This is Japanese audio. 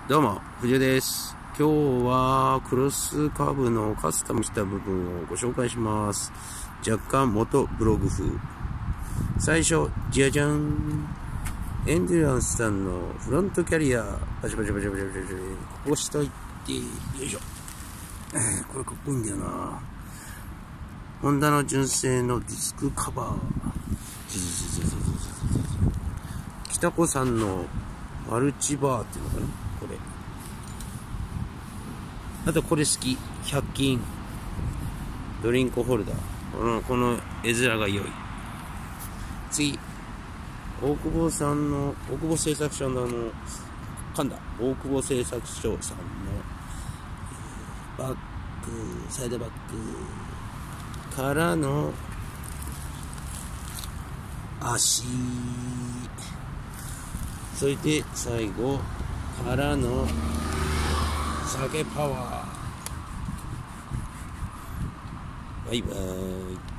どうも、藤井です。今日はクロスカーブのカスタムした部分をご紹介します。若干元ブログ風。最初、じゃじゃん。エンデュランスさんのフロントキャリア、パチパチパチパチパチパチ、こうしといて、よいしょ。これかっこいいんだよな。ホンダの純正のディスクカバー。北子さんのマルチバーっていうのかな、これ。あとこれ好き。100均。ドリンクホルダー。この絵面が良い。次。大久保さんの、大久保製作所の大久保製作所さんのバッグ、サイドバッグからの足。それで最後からの酒パワー。バイバーイ。